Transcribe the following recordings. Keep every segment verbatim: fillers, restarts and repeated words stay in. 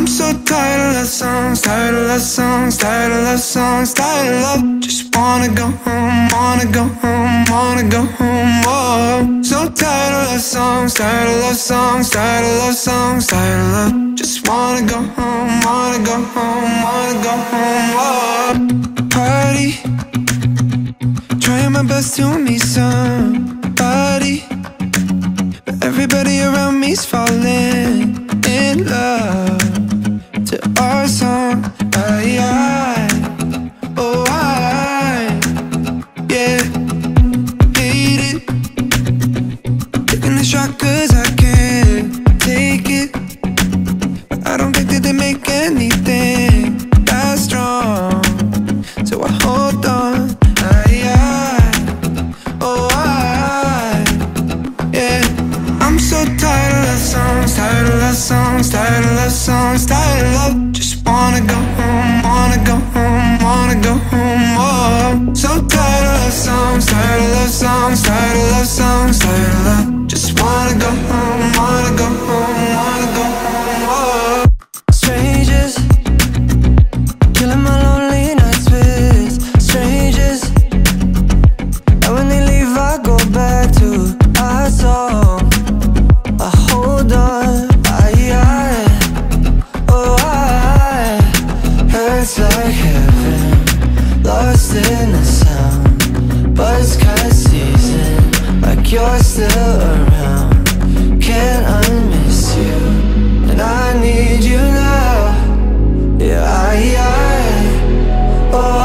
so tired of love songs, tired of love songs, tired of love songs, tired of love. Just wanna go home, wanna go home, wanna go home. Whoa. So tired of love songs, tired of love songs, tired of love songs, tired of love. Just wanna go home, wanna go home, wanna go home. Whoa. Party, trying my best to meet somebody, but everybody around me's falling in love to our song. I, I, oh I, yeah, hate it. Taking the shot cause I can't take it, but I don't think that they make anything that strong, so I hold on. I, I, oh I, yeah. I'm so tired of love songs, tired of love songs, tired of love songs, tired of love. Just wanna go home, wanna go home, wanna go home. Whoa. So tired of love songs, tired of love songs, tired of love songs, tired of love. Just wanna go home, wanna go home, wanna go home. Whoa. Strangers, killing my lonely nights with strangers, and when they leave I go back to our song. I hold on, I, I, oh I, hurts like heaven, lost in the sound, buzzcut season, like you're still around. Can't unmiss you, and I need you now. Yeah, I, I, oh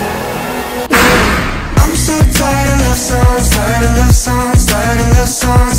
I, yeah. I'm so tired of love songs, tired of love songs, tired of love songs.